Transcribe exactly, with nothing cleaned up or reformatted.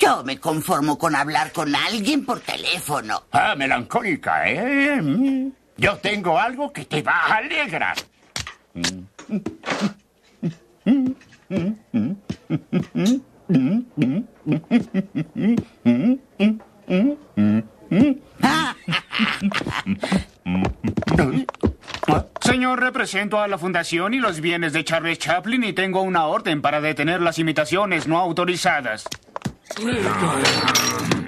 Yo me conformo con hablar con alguien por teléfono. Ah, melancólica, ¿eh? Yo tengo algo que te va a alegrar. Señor, represento a la fundación y los bienes de Charles Chaplin y tengo una orden para detener las imitaciones no autorizadas.